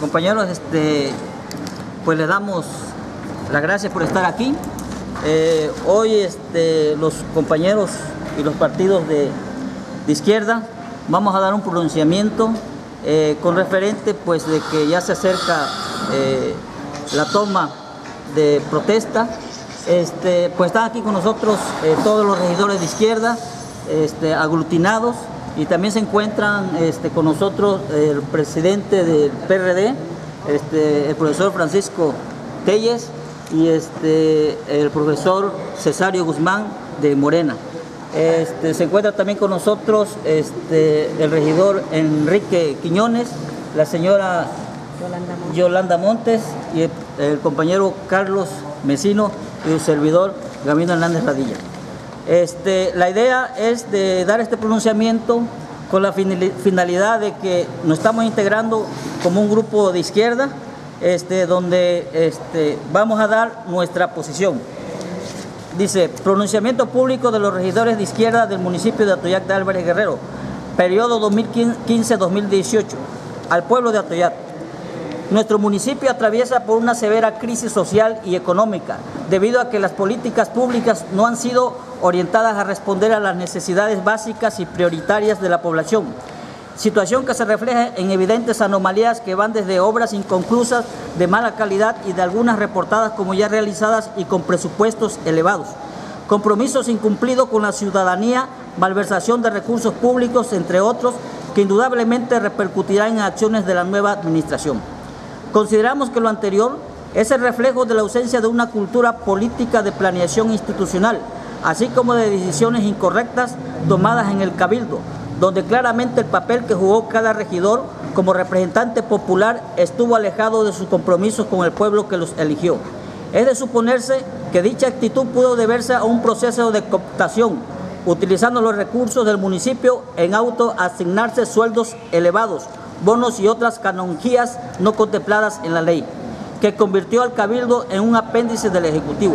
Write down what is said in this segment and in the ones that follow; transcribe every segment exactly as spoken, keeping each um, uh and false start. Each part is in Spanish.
compañeros, este, pues les damos las gracias por estar aquí. Eh, hoy este, los compañeros y los partidos de, de izquierda vamos a dar un pronunciamiento eh, con referente pues de que ya se acerca eh, la toma de protesta. Este, pues están aquí con nosotros eh, todos los regidores de izquierda este, aglutinados, y también se encuentran este, con nosotros el presidente del P R D, este, el profesor Francisco Telles, y este, el profesor Cesario Guzmán de Morena. Este, se encuentra también con nosotros este, el regidor Enrique Quiñones, la señora Yolanda Montes, Yolanda Montes y el, el compañero Carlos Mesino y su servidor Gabino Hernández Radilla. Este, la idea es de dar este pronunciamiento con la finalidad de que nos estamos integrando como un grupo de izquierda, este, donde este, vamos a dar nuestra posición. Dice: pronunciamiento público de los regidores de izquierda del municipio de Atoyac de Álvarez Guerrero, periodo dos mil quince a dos mil dieciocho, al pueblo de Atoyac. Nuestro municipio atraviesa por una severa crisis social y económica, debido a que las políticas públicas no han sido orientadas a responder a las necesidades básicas y prioritarias de la población. Situación que se refleja en evidentes anomalías que van desde obras inconclusas, de mala calidad, y de algunas reportadas como ya realizadas y con presupuestos elevados. Compromisos incumplidos con la ciudadanía, malversación de recursos públicos, entre otros, que indudablemente repercutirán en acciones de la nueva administración. Consideramos que lo anterior es el reflejo de la ausencia de una cultura política de planeación institucional, así como de decisiones incorrectas tomadas en el Cabildo, donde claramente el papel que jugó cada regidor como representante popular estuvo alejado de sus compromisos con el pueblo que los eligió. Es de suponerse que dicha actitud pudo deberse a un proceso de cooptación, utilizando los recursos del municipio en autoasignarse sueldos elevados, bonos y otras canonjías no contempladas en la ley, que convirtió al Cabildo en un apéndice del Ejecutivo.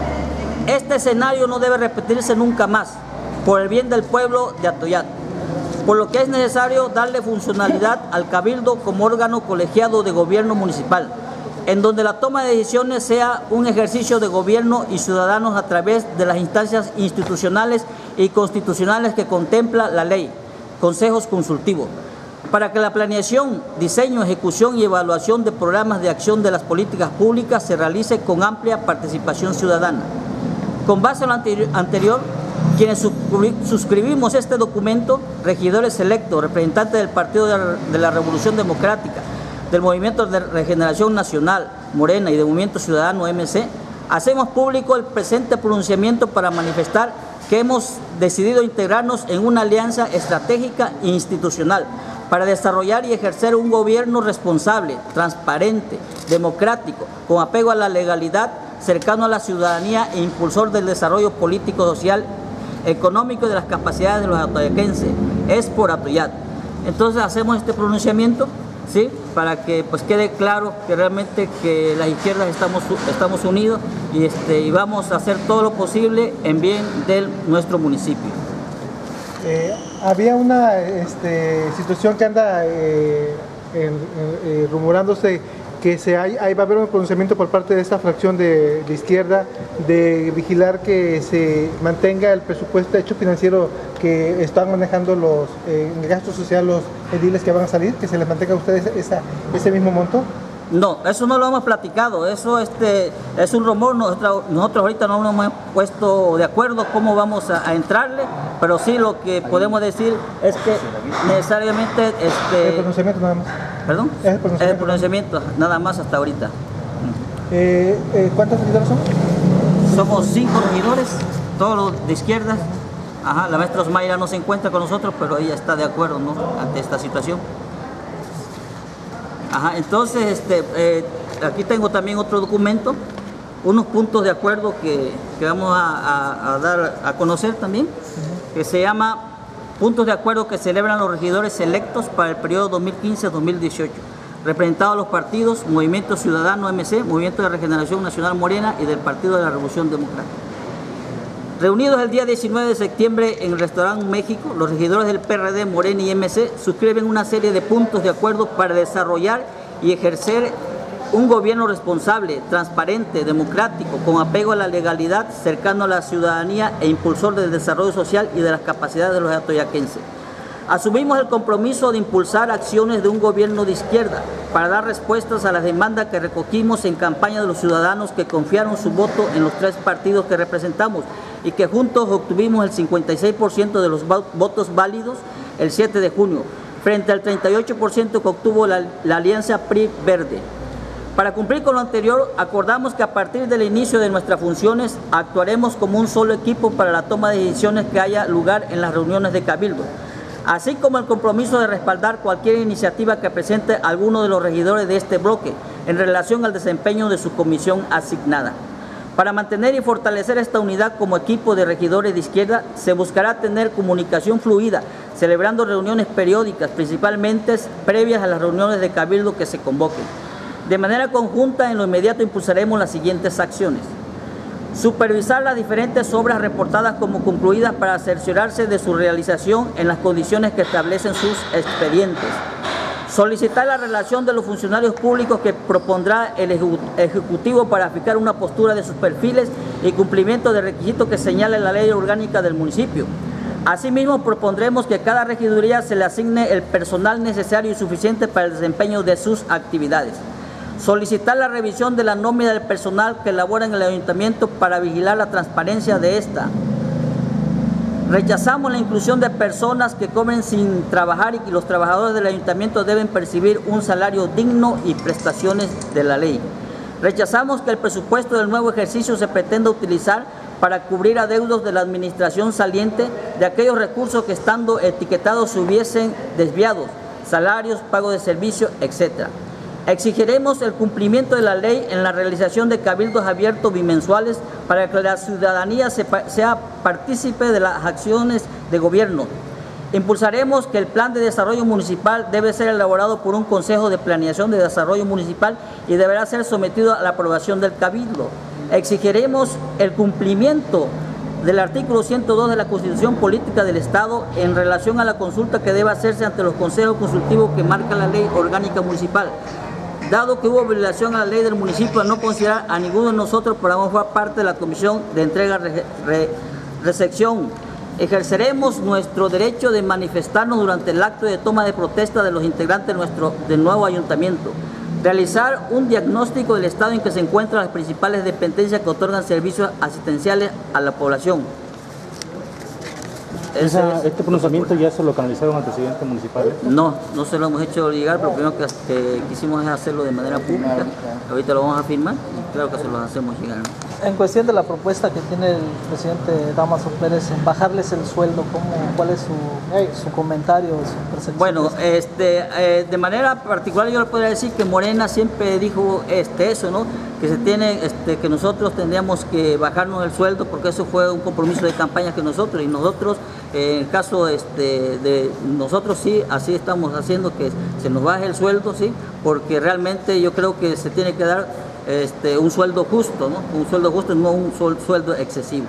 Este escenario no debe repetirse nunca más, por el bien del pueblo de Atoyac, por lo que es necesario darle funcionalidad al Cabildo como órgano colegiado de gobierno municipal, en donde la toma de decisiones sea un ejercicio de gobierno y ciudadanos a través de las instancias institucionales y constitucionales que contempla la ley, consejos consultivos, para que la planeación, diseño, ejecución y evaluación de programas de acción de las políticas públicas se realice con amplia participación ciudadana. Con base en lo anterior, quienes suscribimos este documento, regidores electos, representantes del Partido de la Revolución Democrática, del Movimiento de Regeneración Nacional, Morena, y del Movimiento Ciudadano M C, hacemos público el presente pronunciamiento para manifestar que hemos decidido integrarnos en una alianza estratégica e institucional para desarrollar y ejercer un gobierno responsable, transparente, democrático, con apego a la legalidad, cercano a la ciudadanía e impulsor del desarrollo político, social, económico y de las capacidades de los atoyaquenses. Es por Atoyac. Entonces hacemos este pronunciamiento, ¿sí?, para que pues quede claro que realmente que las izquierdas estamos, estamos unidos y, este, y vamos a hacer todo lo posible en bien de nuestro municipio. Eh, había una este, situación que anda eh, en, en, eh, rumorándose que se hay, ahí va a haber un pronunciamiento por parte de esta fracción de, de izquierda de vigilar que se mantenga el presupuesto hecho financiero que están manejando los eh, el gasto social, los ediles que van a salir, que se les mantenga a ustedes esa, ese mismo monto. No, eso no lo hemos platicado, eso este, es un rumor. Nosotros, nosotros ahorita no nos hemos puesto de acuerdo cómo vamos a, a entrarle, pero sí lo que podemos decir es que necesariamente... Este, el pronunciamiento nada más. ¿Perdón? Es el pronunciamiento, el pronunciamiento nada más hasta ahorita. Eh, eh, ¿Cuántos regidores son? Somos cinco regidores, todos los de izquierda. Ajá, la maestra Osmayra no se encuentra con nosotros, pero ella está de acuerdo, ¿no?, ante esta situación. Ajá, entonces este, eh, aquí tengo también otro documento, unos puntos de acuerdo que, que vamos a, a, a dar a conocer también, uh-huh, que se llama puntos de acuerdo que celebran los regidores electos para el periodo dos mil quince a dos mil dieciocho, representados los partidos Movimiento Ciudadano M C, Movimiento de Regeneración Nacional Morena y del Partido de la Revolución Democrática. Reunidos el día diecinueve de septiembre en el Restaurante México, los regidores del P R D, Morena y M C suscriben una serie de puntos de acuerdo para desarrollar y ejercer un gobierno responsable, transparente, democrático, con apego a la legalidad, cercano a la ciudadanía e impulsor del desarrollo social y de las capacidades de los atoyaquenses. Asumimos el compromiso de impulsar acciones de un gobierno de izquierda para dar respuestas a las demandas que recogimos en campaña de los ciudadanos que confiaron su voto en los tres partidos que representamos y que juntos obtuvimos el cincuenta y seis por ciento de los votos válidos el siete de junio, frente al treinta y ocho por ciento que obtuvo la, la alianza P R I Verde. Para cumplir con lo anterior, acordamos que a partir del inicio de nuestras funciones actuaremos como un solo equipo para la toma de decisiones que haya lugar en las reuniones de Cabildo, así como el compromiso de respaldar cualquier iniciativa que presente alguno de los regidores de este bloque en relación al desempeño de su comisión asignada. Para mantener y fortalecer esta unidad como equipo de regidores de izquierda, se buscará tener comunicación fluida, celebrando reuniones periódicas, principalmente previas a las reuniones de Cabildo que se convoquen. De manera conjunta, en lo inmediato impulsaremos las siguientes acciones. Supervisar las diferentes obras reportadas como concluidas para cerciorarse de su realización en las condiciones que establecen sus expedientes. Solicitar la relación de los funcionarios públicos que propondrá el Ejecutivo para fijar una postura de sus perfiles y cumplimiento de requisitos que señale la ley orgánica del municipio. Asimismo, propondremos que a cada regiduría se le asigne el personal necesario y suficiente para el desempeño de sus actividades. Solicitar la revisión de la nómina del personal que labora en el ayuntamiento para vigilar la transparencia de esta. Rechazamos la inclusión de personas que cobren sin trabajar y que los trabajadores del ayuntamiento deben percibir un salario digno y prestaciones de la ley. Rechazamos que el presupuesto del nuevo ejercicio se pretenda utilizar para cubrir adeudos de la administración saliente de aquellos recursos que estando etiquetados se hubiesen desviado, salarios, pago de servicios, etcétera. Exigiremos el cumplimiento de la ley en la realización de cabildos abiertos bimensuales para que la ciudadanía sea partícipe de las acciones de gobierno. Impulsaremos que el plan de desarrollo municipal debe ser elaborado por un Consejo de Planeación de Desarrollo Municipal y deberá ser sometido a la aprobación del cabildo. Exigiremos el cumplimiento del artículo ciento dos de la Constitución Política del Estado en relación a la consulta que debe hacerse ante los consejos consultivos que marca la ley orgánica municipal. Dado que hubo violación a la ley del municipio al no considerar a ninguno de nosotros para formar parte de la comisión de entrega-recepción, ejerceremos nuestro derecho de manifestarnos durante el acto de toma de protesta de los integrantes de nuestro del nuevo ayuntamiento. Realizar un diagnóstico del estado en que se encuentran las principales dependencias que otorgan servicios asistenciales a la población. Esa, ¿Este pronunciamiento ya se lo canalizaron al presidente municipal? No, no se lo hemos hecho llegar, pero primero que, que quisimos hacerlo de manera pública. Ahorita lo vamos a firmar y claro que se lo hacemos llegar. En cuestión de la propuesta que tiene el presidente Dámaso Pérez en bajarles el sueldo, ¿cómo, ¿cuál es su, su comentario, su percepción? Bueno, este, eh, de manera particular yo le podría decir que Morena siempre dijo este, eso, ¿no? Que se tiene, este, que nosotros tendríamos que bajarnos el sueldo porque eso fue un compromiso de campaña que nosotros y nosotros, eh, en el caso este, de nosotros sí, así estamos haciendo que se nos baje el sueldo, sí, porque realmente yo creo que se tiene que dar Este, un sueldo justo, ¿no? Un sueldo justo, no un sueldo excesivo.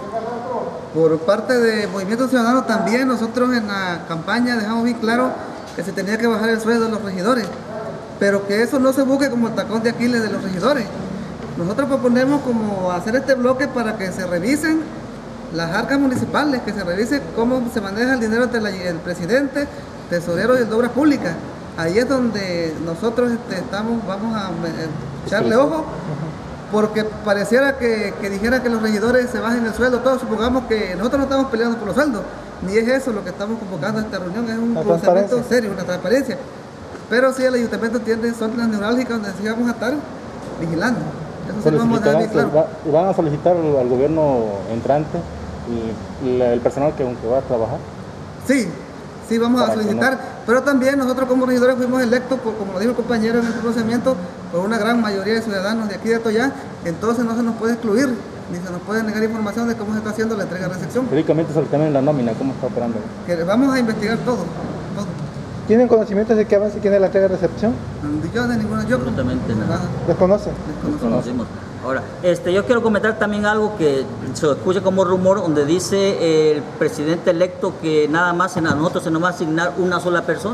Por parte de Movimiento Ciudadano también nosotros en la campaña dejamos bien claro que se tenía que bajar el sueldo de los regidores, pero que eso no se busque como el tacón de Aquiles de los regidores. Nosotros proponemos como hacer este bloque para que se revisen las arcas municipales, que se revise cómo se maneja el dinero entre la, el presidente, tesorero y el de Obras Públicas. Ahí es donde nosotros este, estamos, vamos a echarle ojo, porque pareciera que, que dijera que los regidores se bajen el sueldo, todos supongamos que nosotros no estamos peleando por los sueldos, ni es eso lo que estamos convocando a esta reunión, es un procedimiento serio, una transparencia. Pero sí, el ayuntamiento tiene zonas neurálgicas donde sí vamos a estar vigilando. Eso sí lo vamos a dejar bien claro. Va, ¿Van a solicitar al gobierno entrante y, y el personal que, que va a trabajar? Sí. Sí, vamos a solicitar, pero también nosotros como regidores fuimos electos, por, como lo dijo el compañero en el pronunciamiento, por una gran mayoría de ciudadanos de aquí de Atoyá, entonces no se nos puede excluir, ni se nos puede negar información de cómo se está haciendo la entrega-recepción. Jurídicamente sobre el tema de la nómina, ¿cómo está operando? Que vamos a investigar todo, todo. ¿Tienen conocimientos de qué avance tiene la entrega-recepción? Yo de ninguna, yo absolutamente nada. nada. ¿Desconocen? Desconocemos. Ahora, este, yo quiero comentar también algo que se escucha como rumor, donde dice eh, el presidente electo que nada más a nosotros se nos va a asignar una sola persona.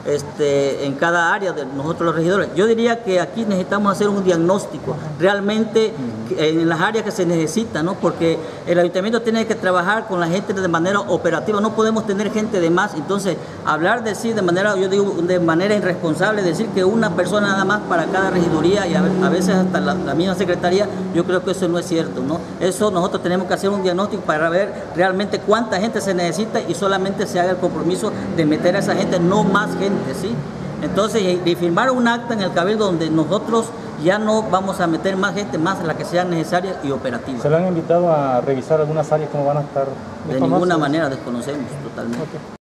este, en cada área de nosotros los regidores. Yo diría que aquí necesitamos hacer un diagnóstico realmente en las áreas que se necesitan, ¿no? Porque el ayuntamiento tiene que trabajar con la gente de manera operativa, no podemos tener gente de más. Entonces, hablar de sí de manera, yo digo, de manera irresponsable, decir que una persona nada más para cada regiduría y a, a veces hasta la, la misma secretaría, yo creo que eso no es cierto, ¿no? Eso nosotros tenemos que hacer un diagnóstico para ver realmente cuánta gente se necesita y solamente se haga el compromiso de meter a esa gente, no más gente, ¿sí? Entonces, y firmar un acta en el cabildo donde nosotros ya no vamos a meter más gente, más de la que sea necesaria y operativa. ¿Se le han invitado a revisar algunas áreas cómo van a estar? De ninguna manera, desconocemos totalmente. Okay.